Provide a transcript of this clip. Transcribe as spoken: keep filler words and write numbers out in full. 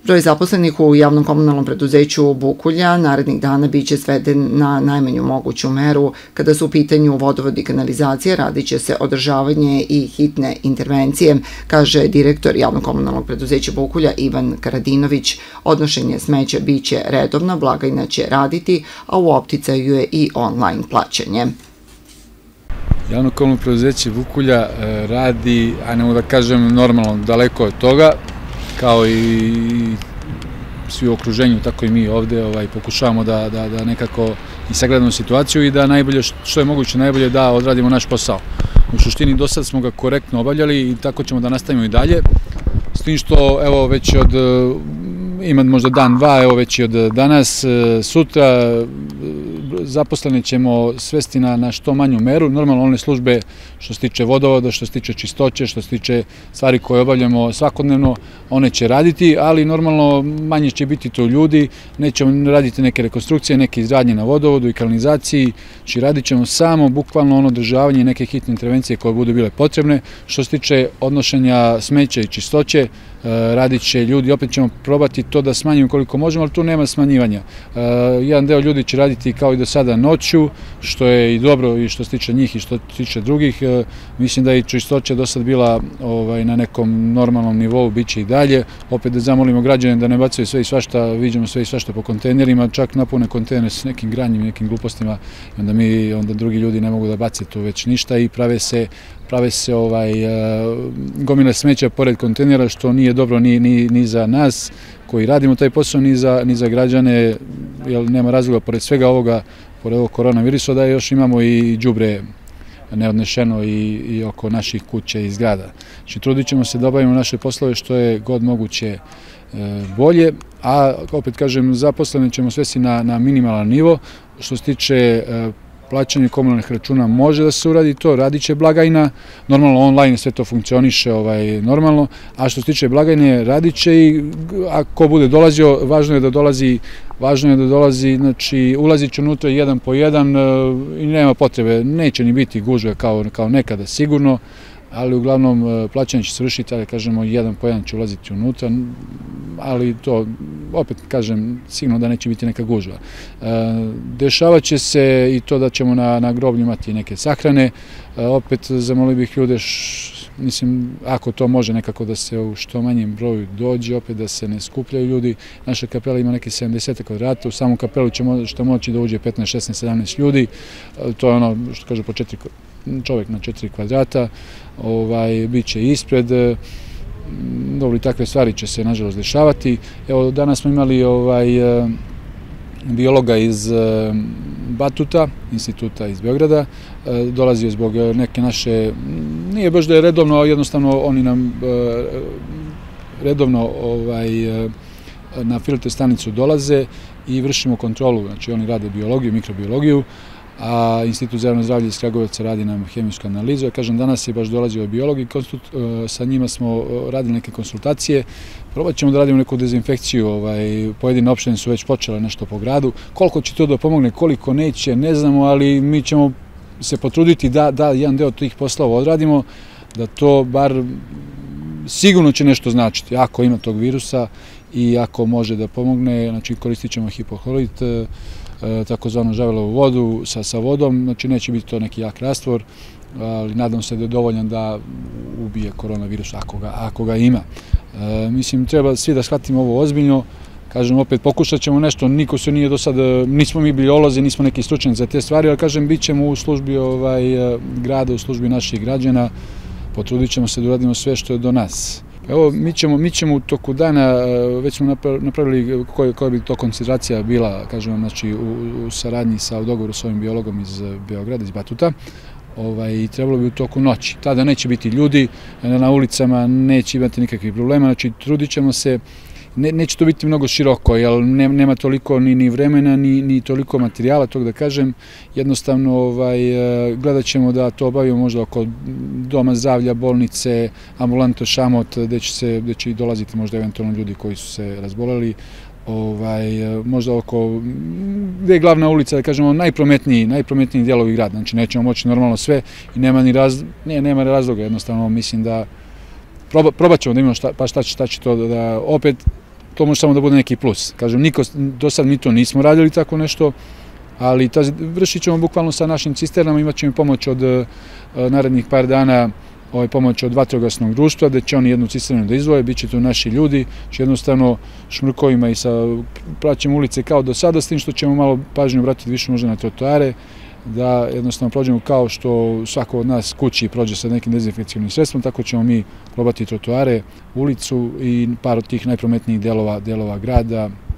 Broj zaposlenih u javnom komunalnom preduzeću Bukulja narednih dana biće sveden na najmanju moguću meru. Kada su u pitanju vodovod i kanalizacija, radit će se održavanje i hitne intervencije, kaže direktor javnog komunalnog preduzeća Bukulja Ivan Karadinović. Odnošenje smeća biće redovno, blagajna će raditi, a u opticaju je i online plaćanje. Javno komunalno preduzeće Bukulja radi, a ne mogu da kažem normalno, daleko od toga, kao i svi u okruženju, tako i mi ovde pokušavamo da nekako i sagledamo situaciju i da najbolje, što je moguće najbolje, da odradimo naš posao. U suštini do sad smo ga korektno obavljali i tako ćemo da nastavimo i dalje. S tim što, evo, već od, ima možda dan, dva, evo već i od danas, sutra, zaposlene ćemo svesti na što manju meru. Normalno one službe što se tiče vodovoda, što se tiče čistoće, što se tiče stvari koje obavljamo svakodnevno, one će raditi, ali normalno manje će biti to ljudi, nećemo raditi neke rekonstrukcije, neke izradnje na vodovodu i kanalizaciji, znači radit ćemo samo bukvalno ono održavanje i neke hitne intervencije koje budu bile potrebne. Što se tiče odnošenja smeća i čistoće, radit će ljudi, opet ćemo probati to da smanjimo koliko možemo, ali tu nema smanjivanja. Jedan deo ljudi će raditi kao i do sada noću, što je i dobro i što se tiče njih i što se tiče drugih. Mislim da je i čistoća do sad bila na nekom normalnom nivou, bit će i dalje. Opet da zamolimo građane da ne bacaju sve i svašta, viđamo sve i svašta po kontejnerima, čak napune kontejner s nekim granjem i nekim glupostima, onda mi, onda drugi ljudi ne mogu da bace tu već ništa i prave se prave se gomile smeća pored kontejnera, što nije dobro ni za nas koji radimo taj posao, ni za građane, jer nema razloga pored svega ovoga, pored ovog koronavirusa, da još imamo i đubre neodnešeno i oko naših kuća i zgrada. Znači, trudit ćemo se da obavimo naše poslove što je god moguće bolje, a opet kažem, zaposlene ćemo svesti na minimalan nivo. Što se tiče plaćanje komunalnih računa, može da se uradi to, radit će blagajna, normalno online sve to funkcioniše normalno, a što se tiče blagajne, radit će i ako bude dolazio, važno je da dolazi, važno je da dolazi, znači ulazit će unutra jedan po jedan i nema potrebe, neće ni biti gužve kao nekada sigurno, ali uglavnom plaćanje će se vršiti, ali kažemo jedan po jedan će ulaziti unutra, ali to, opet kažem, sigurno da neće biti neka gužva. Dešavat će se i to da ćemo na groblju imati neke sahrane, opet zamolio bih ljude, mislim, ako to može nekako da se u što manjem broju dođe, opet da se ne skupljaju ljudi. Naša kapela ima neke sedamdeset kvadrata, u samu kapelu će što moći da uđe petnaest, šesnaest, sedamnaest ljudi, to je ono što kaže po četiri čovjek na četiri kvadrata, bit će ispred, dobro i takve stvari će se nažalost dešavati. Evo, danas smo imali biologa iz Batuta, instituta iz Beograda, dolazio zbog neke naše, nije baš da je redovno, ali jednostavno oni nam redovno na filter stanicu dolaze i vršimo kontrolu, znači oni rade biologiju, mikrobiologiju, a Institut za javno zdravlje iz Kragujevca radi nam hemijsku analizu. Ja kažem, danas je baš dolazio biolog i sa njima smo radili neke konsultacije. Probat ćemo da radimo neku dezinfekciju, pojedine opštine su već počele nešto po gradu. Koliko će to da pomogne, koliko neće, ne znamo, ali mi ćemo se potruditi da jedan deo tih poslova odradimo, da to bar sigurno će nešto značiti, ako ima tog virusa i ako može da pomogne, znači koristit ćemo hipohlorid, takozvanu žavelovu vodu sa vodom, znači neće biti to neki jak rastvor, ali nadam se da je dovoljan da ubije koronavirus ako ga ima. Mislim, treba svi da shvatimo ovo ozbiljno, kažem, opet pokušat ćemo nešto, niko se nije do sada, nismo mi biolozi, nismo neki stručnjaci za te stvari, ali kažem, bit ćemo u službi grada, u službi naših građana, potrudit ćemo se da uradimo sve što je do nas. Evo, mi ćemo u toku dana, već smo napravili koja bi to koncentracija bila, kažem, znači u saradnji sa, u dogovoru s ovim biologom iz Beograda, iz Batuta, i trebalo bi u toku noći. Tada neće biti ljudi na ulicama, neće imati nikakvih problema, znači trudit ćemo se. Neće to biti mnogo široko, jer nema toliko ni vremena, ni toliko materijala, tog da kažem. Jednostavno gledat ćemo da to obavimo možda oko doma zdravlja, bolnice, ambulanto Šamot, gde će i dolaziti možda eventualno ljudi koji su se razboleli. Možda oko, gde je glavna ulica, da kažemo, najprometniji, najprometniji dijelovi grada. Znači nećemo moći normalno sve i nema razloga, jednostavno mislim da probat ćemo da imamo pa šta će to da opet to može samo da bude neki plus. Kažem, niko, do sad mi to nismo radili tako nešto, ali vršit ćemo bukvalno sa našim cisternama, imat ćemo pomoć od narednih par dana, ovaj, pomoć od vatrogasnog društva, da će oni jednu cisternu da izvoje, bit će tu naši ljudi, će jednostavno šmrkovima i sa praćem ulice kao do sada, s tim što ćemo malo pažnju obratiti više možda na trotoare, da jednostavno prođemo kao što svako od nas kući prođe sa nekim dezinfekcijnim sredstvom, tako ćemo mi probati trotoare, ulicu i par od tih najprometnijih delova, delova grada.